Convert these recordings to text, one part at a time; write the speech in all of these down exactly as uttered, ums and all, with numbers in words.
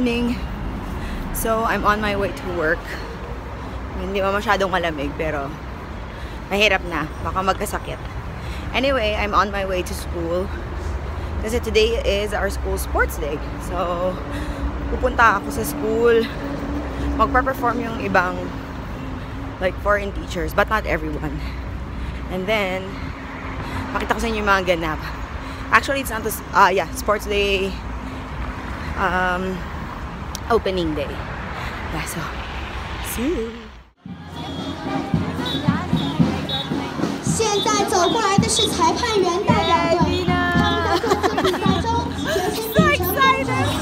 morning. So, I'm on my way to work. Hindi mo masyadong malamig, pero mahirap na. Baka magkasakit. Anyway, I'm on my way to school. Kasi today is our school sports day. So, pupunta ako sa school. Magpa-perform yung ibang like foreign teachers, but not everyone. And then, makita ko sa inyo yung mga ganap. Actually, it's not the, uh, yeah, sports day, um, opening day. Yeah, so, see you. 现在走过来的是裁判员代表队，他们在各自比赛中决心比成功。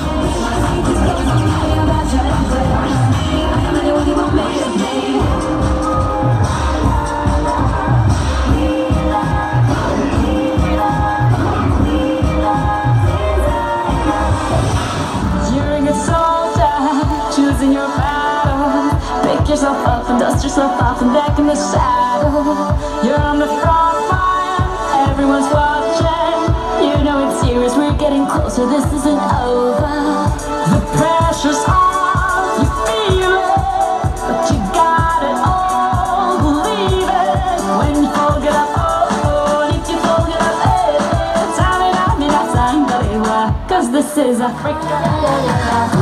Yourself up and dust yourself off and back in the saddle. You're on the front line, everyone's watching. You know it's serious, we're getting closer, this isn't over. The pressure's on, you feel it, but you got it all, believe it. When you fold it up, oh, if you fold it up, eh, tell me not me not time, cause this is Africa.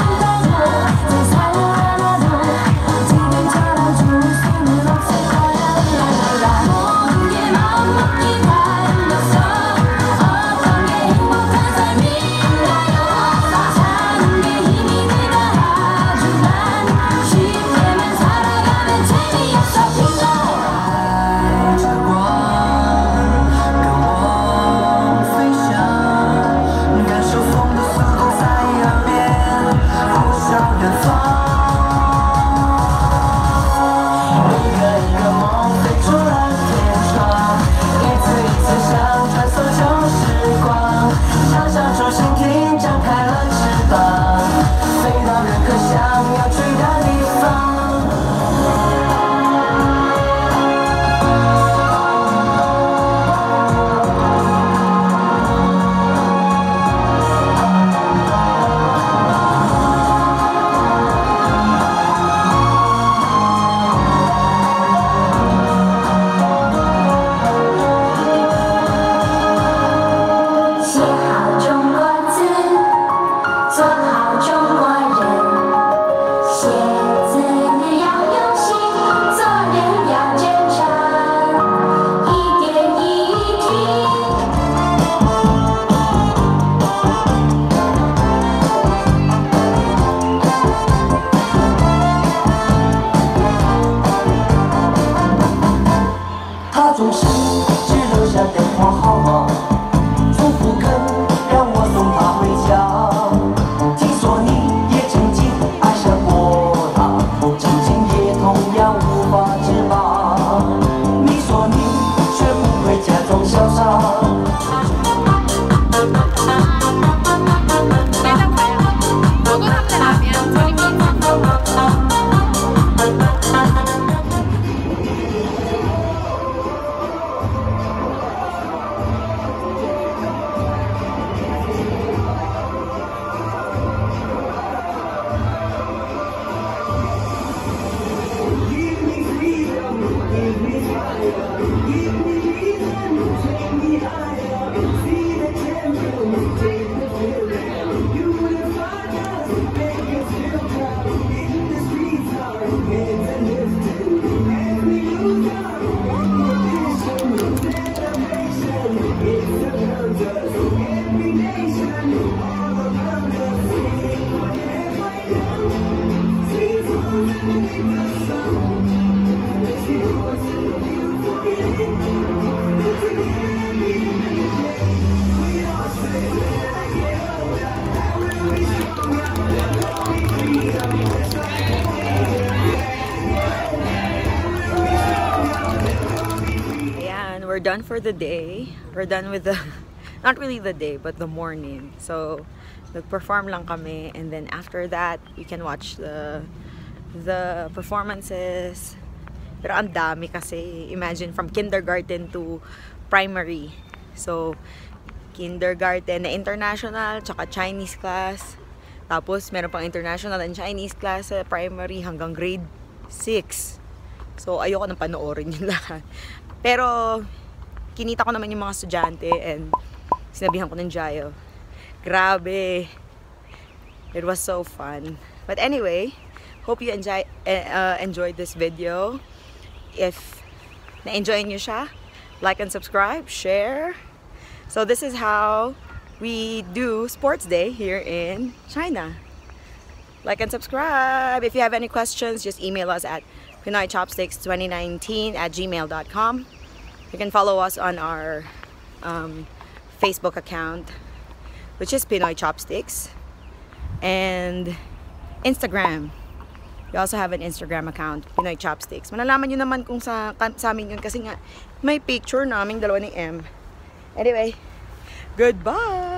We're done for the day. We're done with the, not really the day, but the morning. So, nag-perform lang kami, and then after that, we can watch the the performances. Pero ang dami kasi, imagine from kindergarten to primary. So, kindergarten na international, tsaka Chinese class. Tapos, meron pang international and Chinese class sa primary hanggang grade six. So, ayoko nang panoorin yung lahat. Pero, kinita ko naman yung mga estudyante and sinabihan ko ng Jayo. Grabe! It was so fun. But anyway, hope you enjoy, uh, enjoyed this video. If na-enjoy nyo siya, like and subscribe, share. So, this is how we do Sports Day here in China. Like and subscribe. If you have any questions, just email us at pinoy chopsticks twenty nineteen at gmail dot com. You can follow us on our um, Facebook account, which is Pinoy Chopsticks, and Instagram. We also have an Instagram account, Pinoy Chopsticks. Malalaman nyo naman kung sa, sa amin yun kasi nga may picture naming dalawa ni M. Anyway, goodbye!